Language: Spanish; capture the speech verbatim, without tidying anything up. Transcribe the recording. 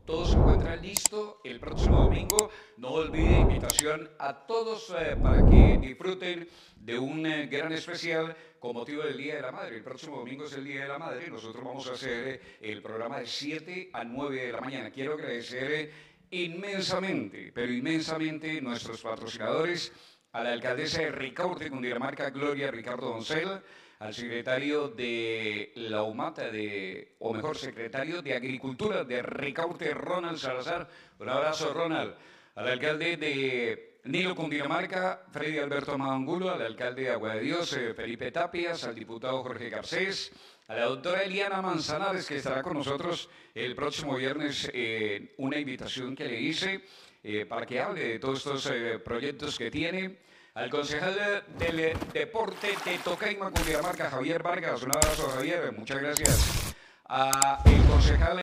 todo se encuentra listo el próximo domingo. No olvide, invitación a todos eh, para que disfruten de un eh, gran especial con motivo del Día de la Madre. El próximo domingo es el Día de la Madre. Nosotros vamos a hacer eh, el programa de siete a nueve de la mañana. Quiero agradecer eh, inmensamente, pero inmensamente nuestros patrocinadores, a la alcaldesa de Ricaurte, Cundinamarca, Gloria Ricardo Doncel, al secretario de la UMATA, de, o mejor, secretario de Agricultura de Ricaurte, Ronald Salazar. Un abrazo, Ronald. Al alcalde de Nilo, Cundinamarca, Freddy Alberto Madangulo, al alcalde de Agua de Dios, eh, Felipe Tapias, al diputado Jorge Garcés, a la doctora Eliana Manzanares, que estará con nosotros el próximo viernes, eh, una invitación que le hice eh, para que hable de todos estos eh, proyectos que tiene. Al concejal del deporte de Tocaima, Cundinamarca, Javier Vargas. Un abrazo, Javier. Muchas gracias. A el concejal